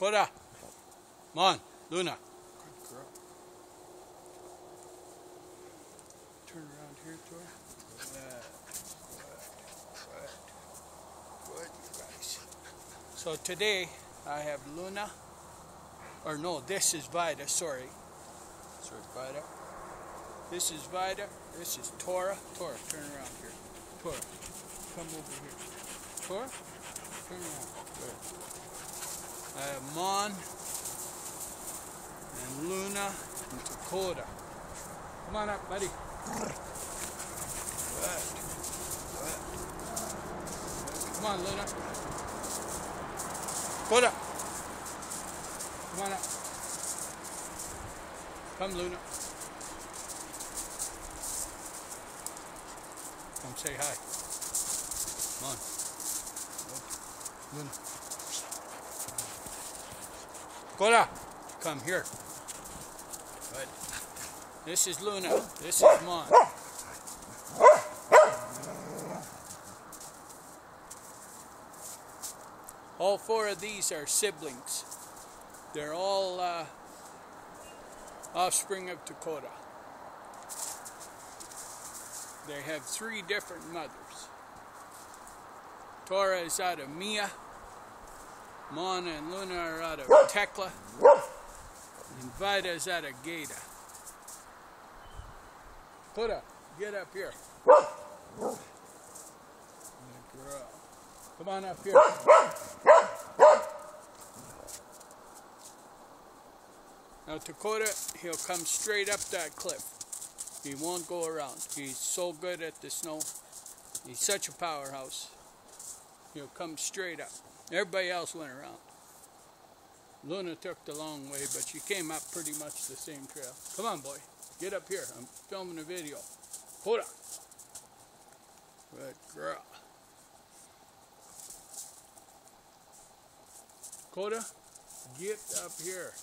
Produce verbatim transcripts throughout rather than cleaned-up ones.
Dakota. Come on, Luna. Good girl. Turn around here, Tora. Good. Good. Good. Good, you guys. So today I have Luna. Or no, this is Vida, sorry. Sorry, Vida. This is Vida. This is Tora. Tora, turn around here. Tora, come over here. Tora, turn around. Good. I have Mon and Luna and Dakota. Come on up, buddy. Good. Good. Come on, Luna. Dakota. Come on up. Come, Luna. Come say hi. Come on. Luna. Dakota, come here. Good. This is Luna. This is Mon. All four of these are siblings. They're all uh, offspring of Dakota. They have three different mothers. Tora is out of Mia. Mon and Luna are out of Tekla. And Vida is out of Gata. Dakota, get up here. Good girl. Come on up here. Now Dakota, he'll come straight up that cliff. He won't go around. He's so good at the snow. He's such a powerhouse. He'll come straight up. Everybody else went around. Luna took the long way, but she came up pretty much the same trail. Come on, boy. Get up here. I'm filming a video. Hold on. Good girl. Dakota, get up here.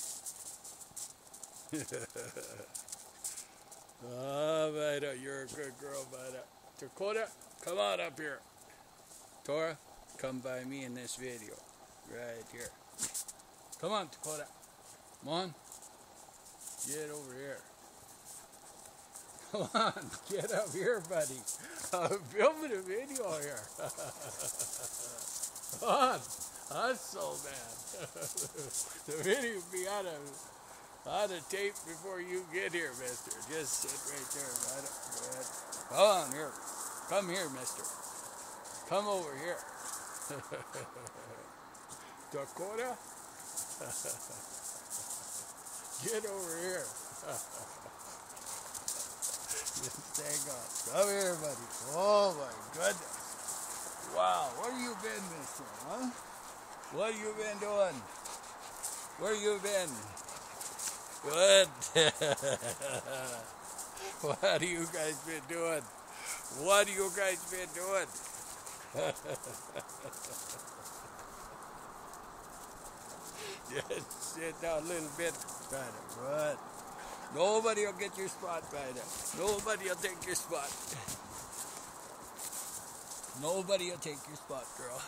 Oh, Vida, you're a good girl, Vida. Dakota, come on up here. Tora, come by me in this video. Right here. Come on, Dakota. Come on. Get over here. Come on, get up here, buddy. I'm filming a video here. Come on. Hustle, man. The video will be out of... out of tape before you get here, mister. Just sit right there. Right up. Come on here. Come here, mister. Come over here. Dakota? Get over here. Just hang on. Come here, buddy. Oh, my goodness. Wow. Where you been, mister? Huh? What you been doing? Where you been? Good. What have you guys been doing? What have you guys been doing? Just sit down a little bit. Good. Nobody will get your spot, Vida. Nobody will take your spot. Nobody will take your spot, girl.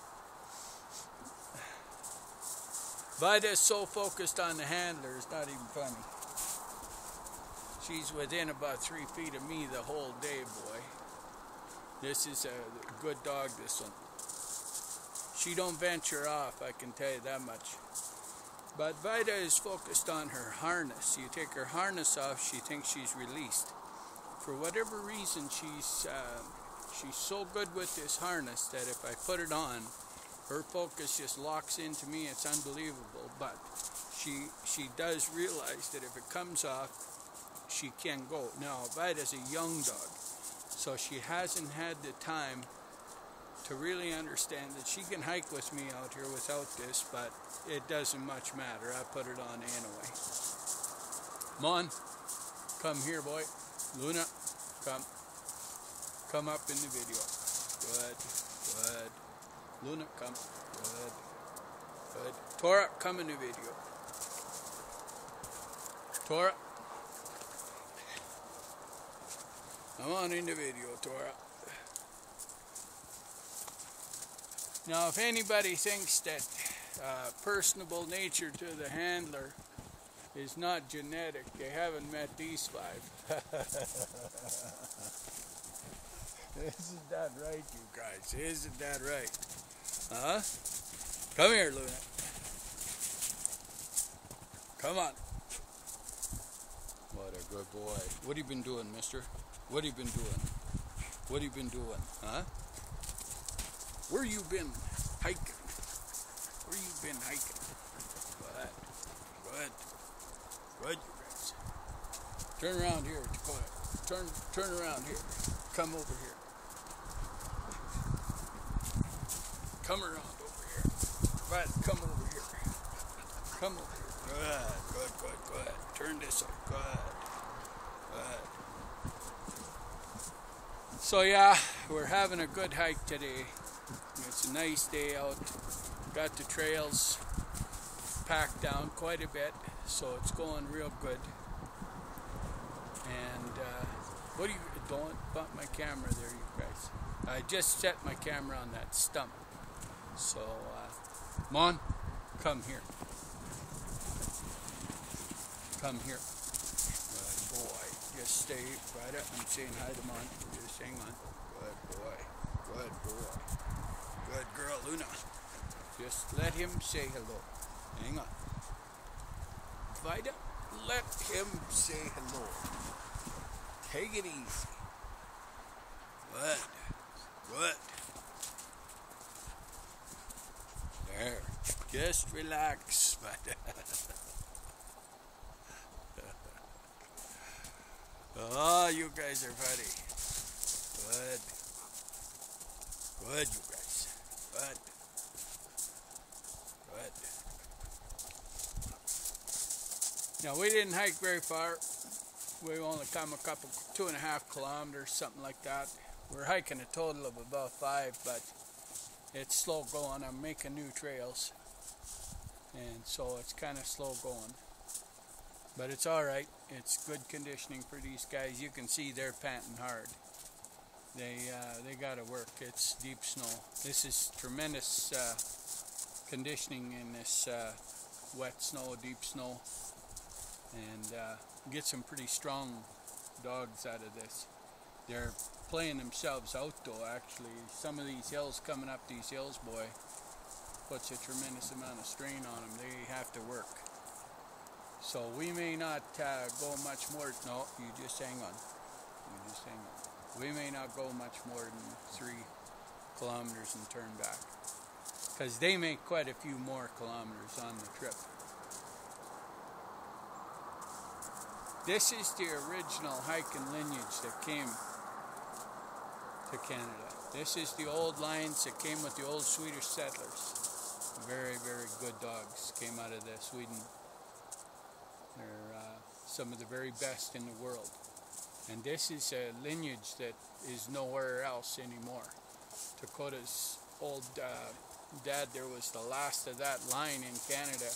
Vida is so focused on the handler, it's not even funny. She's within about three feet of me the whole day, boy. This is a good dog, this one. She don't venture off, I can tell you that much. But Vida is focused on her harness. You take her harness off, she thinks she's released. For whatever reason, she's uh, she's so good with this harness that if I put it on, her focus just locks into me. It's unbelievable, but she she does realize that if it comes off, she can go. Now, Vida's a young dog, so she hasn't had the time to really understand that she can hike with me out here without this, but it doesn't much matter. I put it on anyway. Mon, come here, boy. Luna, come. Come up in the video. Good, good. Luna, come. Good. Good. Tora, come in the video. Tora. Come on in the video, Tora. Now, if anybody thinks that uh, personable nature to the handler is not genetic. They haven't met these five. Isn't that right, you guys? Isn't that right? Huh? Come here, Luna. Come on. What a good boy. What have you been doing, mister? What have you been doing? What have you been doing? Huh? Where you been hiking? Where you been hiking? Good. Good. Good, you guys. Turn around here, Dakota. Turn, turn around here. Come over here. Come around over here. Right, come over here. Come over here. Good, good, good, good. Turn this up. Good. Good. So yeah, we're having a good hike today. It's a nice day out. Got the trails packed down quite a bit, so it's going real good. And uh, what do you, don't bump my camera there, you guys. I just set my camera on that stump. So, uh, Mon, come here. Come here. Good boy. Just stay right up. I'm saying hi to Mon. Just hang on. Good boy. Good boy. Good girl, Luna. Just let him say hello. Hang on. Vida, let him say hello. Take it easy. Good. Good. There. Just relax, Vida. Oh, you guys are funny. Good. Good, you guys. Good. Good. Now, we didn't hike very far. We only come a couple, two and a half kilometers, something like that. We're hiking a total of about five, but it's slow going. I'm making new trails, and so it's kind of slow going. But it's all right. It's good conditioning for these guys. You can see they're panting hard. They uh, they got to work. It's deep snow. This is tremendous uh, conditioning in this uh, wet snow, deep snow, and uh, get some pretty strong dogs out of this. They're playing themselves out though. Actually, some of these hills coming up, these hills, boy, puts a tremendous amount of strain on them. They have to work. So we may not uh, go much more. No, you just hang on. You just hang on. We may not go much more than three kilometers and turn back, because they make quite a few more kilometers on the trip. This is the original hiking lineage that came to Canada. This is the old lines that came with the old Swedish settlers. Very, very good dogs came out of the Sweden. They're uh, some of the very best in the world. And this is a lineage that is nowhere else anymore. Dakota's old uh, dad there was the last of that line in Canada.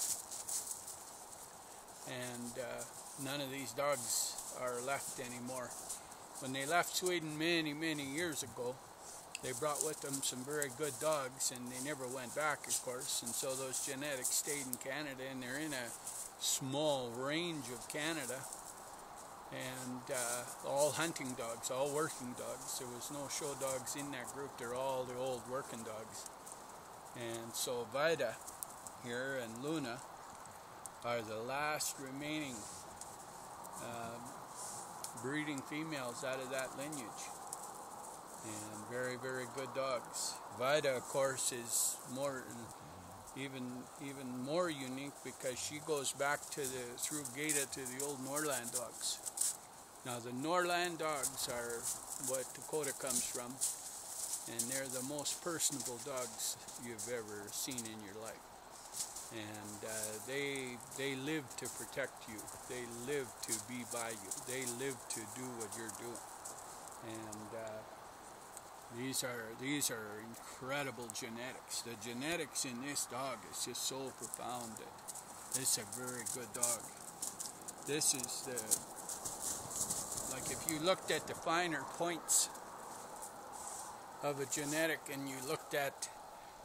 And uh, none of these dogs are left anymore. When they left Sweden many, many years ago, they brought with them some very good dogs, and they never went back, of course. And so those genetics stayed in Canada, and they're in a small range of Canada, and uh, all hunting dogs, all working dogs. There was no show dogs in that group. They're all the old working dogs. And so Vida here and Luna are the last remaining uh, breeding females out of that lineage, and very, very good dogs. Vida, of course, is more even even more unique because she goes back to the through Gaeta to the old Norrland dogs. Now the Norrland dogs are what Dakota comes from, and they're the most personable dogs you've ever seen in your life. And uh, they they live to protect you. They live to be by you. They live to do what you're doing. And uh, these are these are incredible genetics. The genetics in this dog is just so profound that it's a very good dog. This is the like if you looked at the finer points of a genetic and you looked at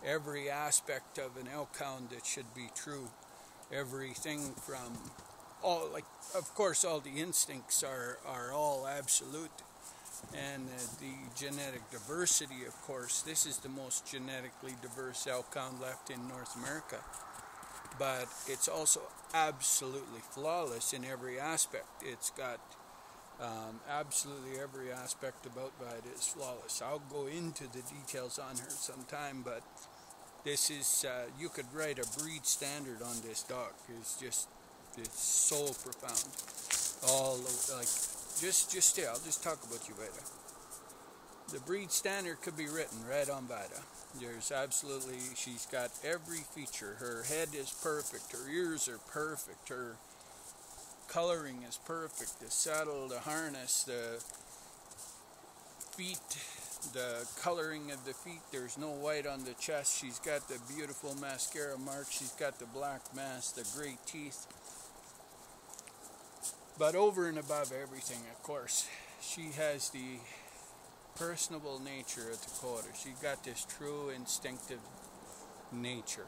every aspect of an elk hound that should be true. Everything from all, like, of course, all the instincts are, are all absolute. And uh, the genetic diversity, of course, this is the most genetically diverse elk hound left in North America. But it's also absolutely flawless in every aspect. It's got um, absolutely every aspect about Vida is flawless. I'll go into the details on her sometime, but this is, uh, you could write a breed standard on this dog. It's just, it's so profound. All, like, just, just stay, I'll just talk about you, Vida. The breed standard could be written right on Vida. There's absolutely, she's got every feature. Her head is perfect, her ears are perfect, her coloring is perfect, the saddle, the harness, the feet, the coloring of the feet, there's no white on the chest. She's got the beautiful mascara mark, she's got the black mask, the great teeth. But over and above everything, of course, she has the personable nature of Dakota. She got this true instinctive nature.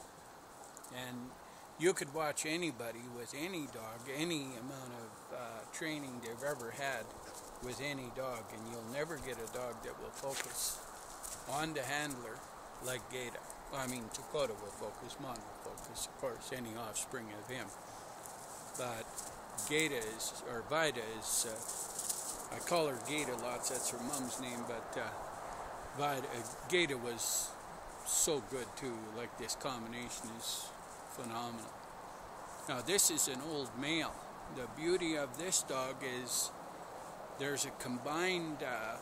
And you could watch anybody with any dog, any amount of uh, training they've ever had with any dog, and you'll never get a dog that will focus on the handler like Gaeta. I mean, Dakota will focus, Mon will focus, of course, any offspring of him. But Gaeta is, or Vida is, uh, I call her Gaeta lots, that's her mom's name, but uh, Vida, uh, Gaeta was so good too. Like, this combination is phenomenal. Now, this is an old male. The beauty of this dog is there's a combined uh,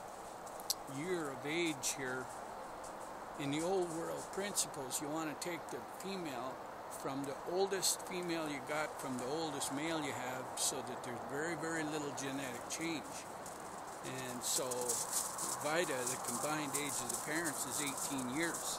year of age here. In the old world principles, you want to take the female from the oldest female you got from the oldest male you have, so that there's very, very little genetic change. And so Vida, the combined age of the parents is eighteen years.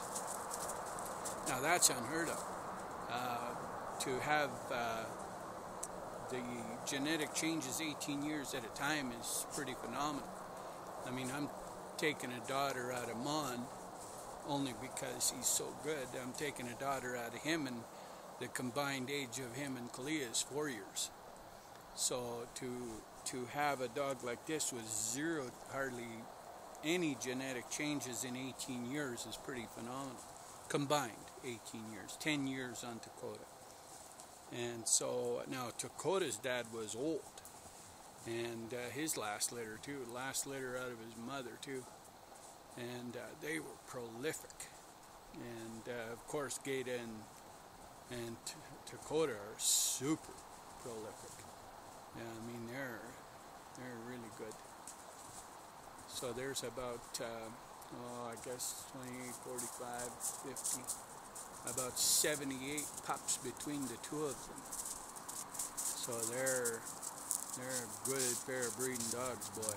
Now that's unheard of. Uh, to have uh, the genetic changes eighteen years at a time is pretty phenomenal. I mean, I'm taking a daughter out of Mon only because he's so good. I'm taking a daughter out of him, and the combined age of him and Kalia is four years. So to to have a dog like this with zero, hardly any genetic changes in eighteen years is pretty phenomenal. Combined eighteen years, ten years on Dakota. And so now Dakota's dad was old, and uh, his last litter too, last litter out of his mother too, and uh, they were prolific. And uh, of course Gaeta and and Dakota are super prolific. Yeah, I mean, they're they're really good. So there's about uh, oh, I guess twenty, forty-five, fifty, about seventy-eight pups between the two of them. So they're they're good, fair breeding dogs, boy,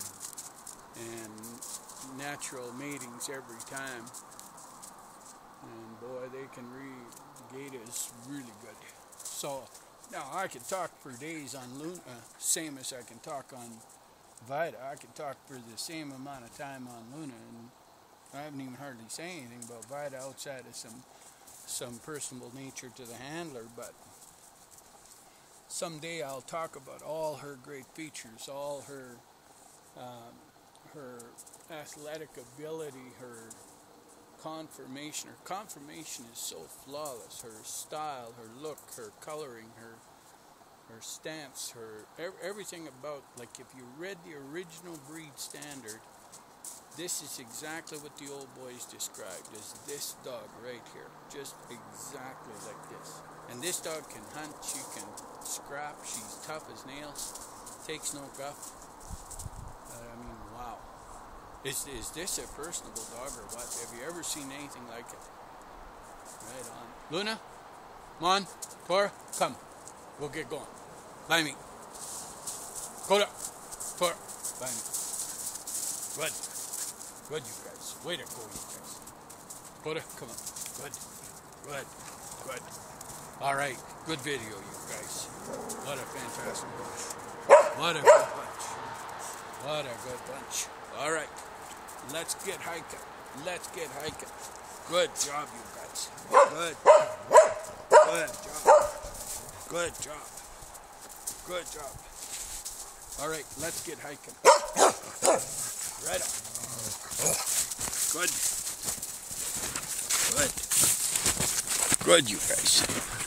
and natural matings every time. And boy, they can read. Gaeta is really good. So now I could talk for days on Luna, uh, same as I can talk on Vida. I could talk for the same amount of time on Luna, and I haven't even hardly said anything about Vida outside of some some personable nature to the handler. But someday I'll talk about all her great features, all her um, her athletic ability, her conformation. Her conformation is so flawless. Her style, her look, her coloring, her her stance, her everything about, like, if you read the original breed standard, this is exactly what the old boys described as this dog right here. Just exactly like this. And this dog can hunt, she can scrap, she's tough as nails, takes no guff. But I mean, wow. Is, is this a personable dog or what? Have you ever seen anything like it? Right on. Luna, Mon, Tora, come. We'll get going. By me. Koda, Tora, by me. Good. Good, you guys. Way to go, you guys. Koda, come on. Good. Good. Good. All right. Good video, you guys. What a fantastic bunch. What a good bunch. What a good bunch. All right. Let's get hiking. Let's get hiking. Good job, you guys. Good. Good job. Good job. Good job. All right, let's get hiking. Right on. Good. Good. Good, you guys.